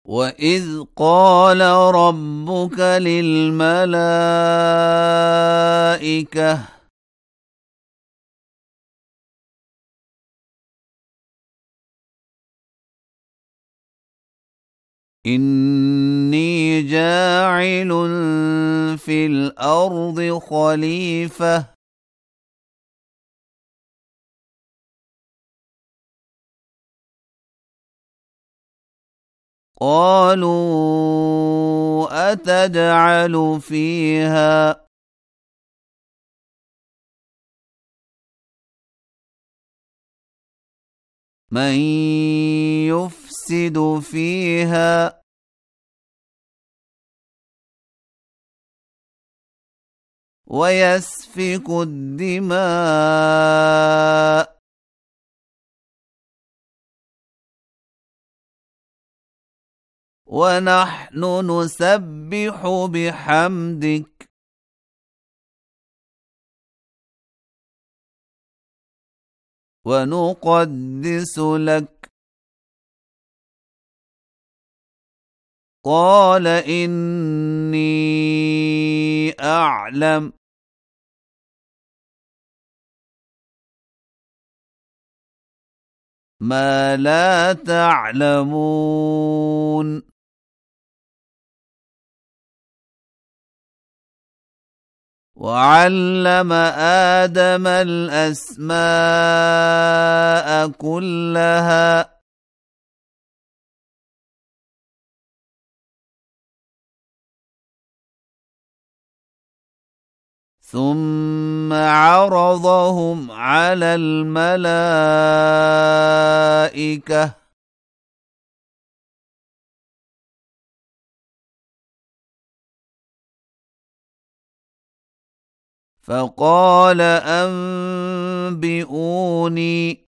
وإذ قال ربك للملائكة إني جاعل في الأرض خليفة قالوا أتجعل فيها من يفسد فيها ويسفك الدماء ونحن نسبح بحمدك ونقدس لك قال إني أعلم ما لا تعلمون وعلم آدم الأسماء كلها ثم عرضهم على الملائكة فقال أنبئوني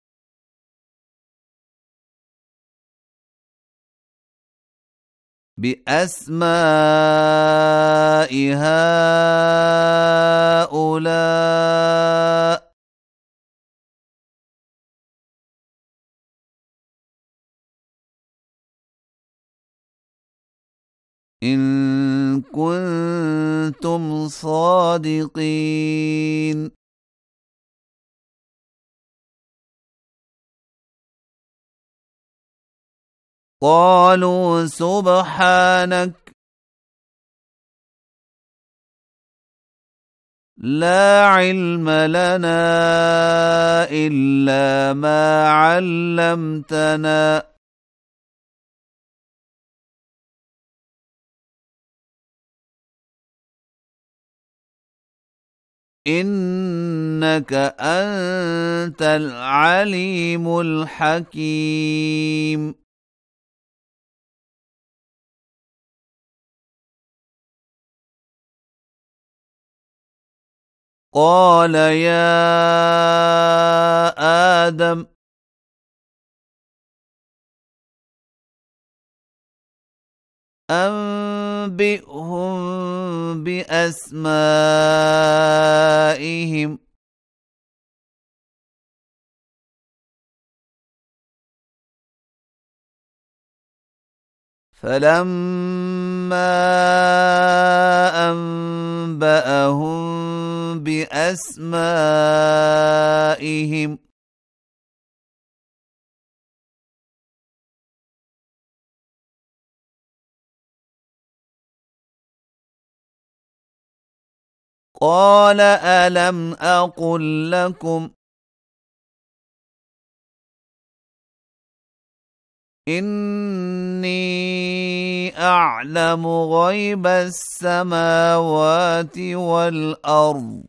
بأسماء هؤلاء إن كنتم صادقين قالوا سبحانك لا علم لنا إلا ما علمتنا إنك أنت العليم الحكيم قال يا آدم أنبئهم بأسمائهم فلما أنبأهم بأسمائهم قال ألم أقل لكم إني أعلم غيب السماوات والأرض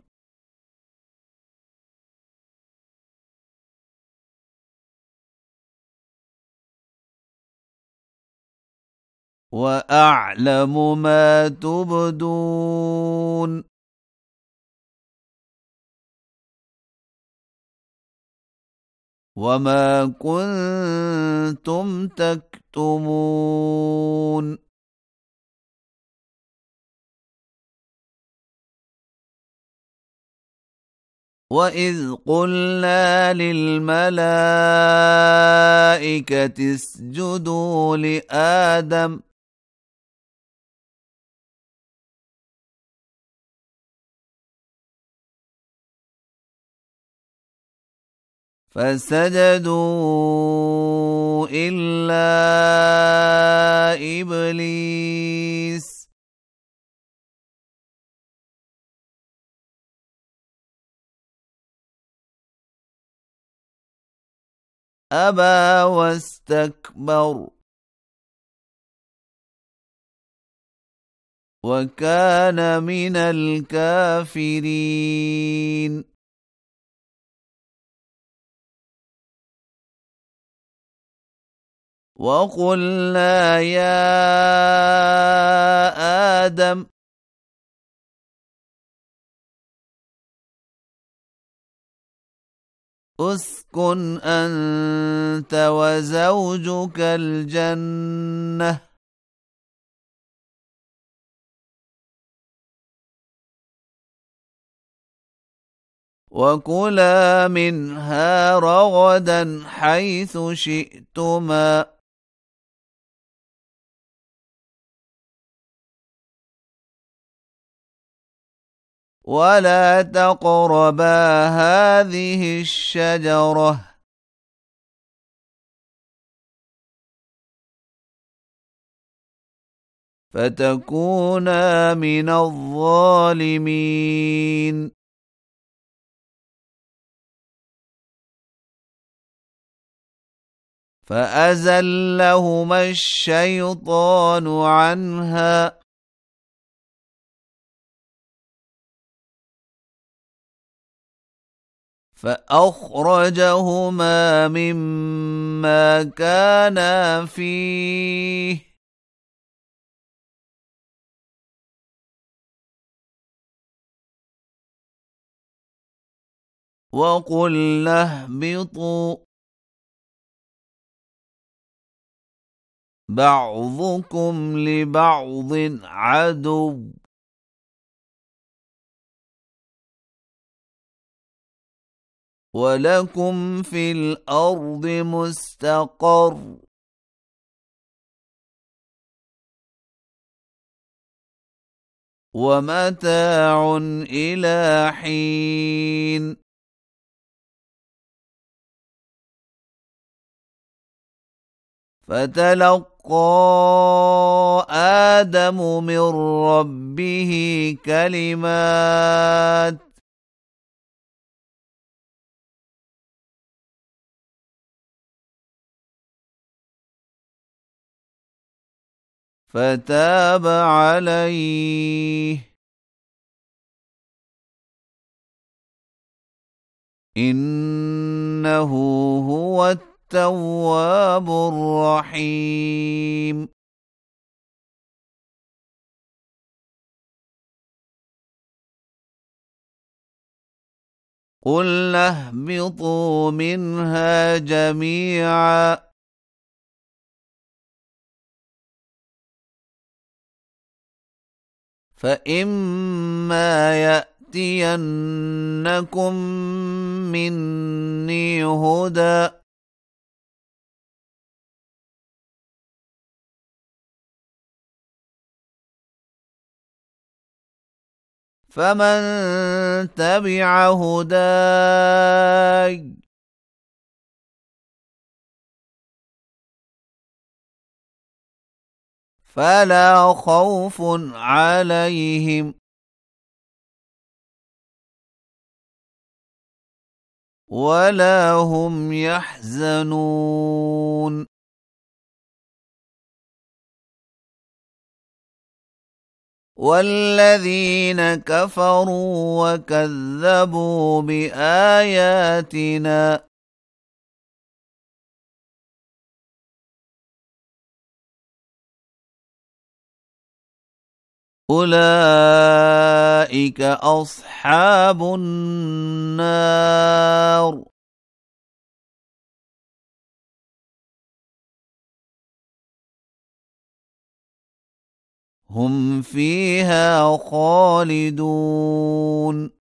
وأعلم ما تبدون وما كنتم تكتمون وإذ قلنا للملائكة اسجدوا لآدم فسجدوا إلا إبليس أبى واستكبر وكان من الكافرين وقلنا يا آدم اسكن أنت وزوجك الجنة وكلا منها رغدا حيث شئتما ولا تقربا هذه الشجرة فتكونا من الظالمين فأزلهما الشيطان عنها فأخرجهما مما كانا فيه وقلنا اهبطوا بعضكم لبعض عدو ولكم في الأرض مستقر ومتاع إلى حين فتلقى آدم من ربه كلمات فتاب عليه إنه هو التواب الرحيم قلنا اهبطوا منها جميعا فإما يأتينكم مني هدى فمن تبع هداي فلا خوف عليهم ولا هم يحزنون والذين كفروا وكذبوا بآياتنا أولئك أصحاب النار هم فيها خالدون